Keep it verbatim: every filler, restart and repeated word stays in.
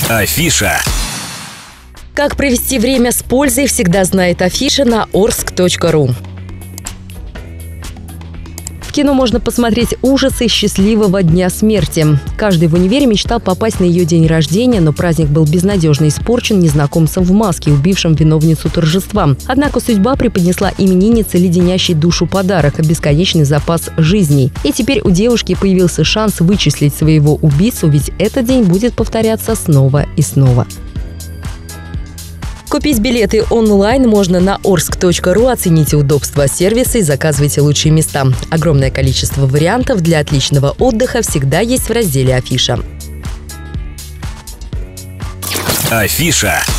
Афиша. Как провести время с пользой, всегда знает афиша на орск точка ру. В кино можно посмотреть ужасы счастливого дня смерти. Каждый в универе мечтал попасть на ее день рождения, но праздник был безнадежно испорчен незнакомцем в маске, убившим виновницу торжества. Однако судьба преподнесла имениннице леденящий душу подарок – бесконечный запас жизней. И теперь у девушки появился шанс вычислить своего убийцу, ведь этот день будет повторяться снова и снова. Купить билеты онлайн можно на орск точка ру. Оцените удобство сервиса и заказывайте лучшие места. Огромное количество вариантов для отличного отдыха всегда есть в разделе «Афиша». Афиша.